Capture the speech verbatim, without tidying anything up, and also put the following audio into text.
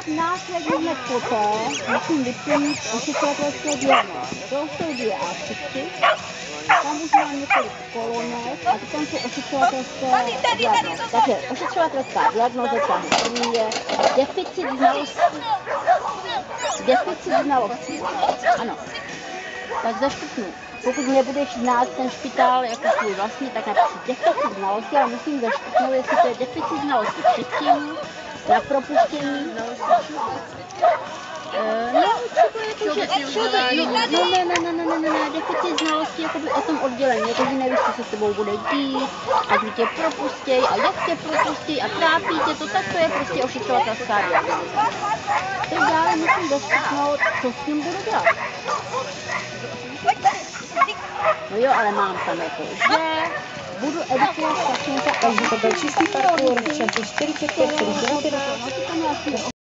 následně hned poté musím vyplnit ošetřovatelské diagnózy. To jsou dvě á tři, tam už mám několik kolonek a tam jsou ošetřovatelské diagnózy. Takže ošetřovatelská diagnóza první je deficit znalostí. Deficit znalostí. Ano. Tak zaškrtnu. Pokud nebudeš znát ten špitál jako svůj vlastní, tak napíšu deficit znalostí, ale musím zaškrtnout, jestli to je deficit znalostí předtím, na propuštění. Uh, no, třeba jako, že, no, ne, ne, ne, ne, ne, ne, ne, deficit znalostí jakoby o tom oddělení, jakože nevíš, co se s tebou bude dít, a že tě propustěj, a jak tě propustěj, a trápí tě to, tak to je prostě ošetřovatelská diagnóza. Teď dále musím zaškrtnout, co s tím budu dělat. No jo, ale mám tam jako, že budu edukovat pacienta. Takže to byl čistý parkour v čase čtyřicet pět celá devět.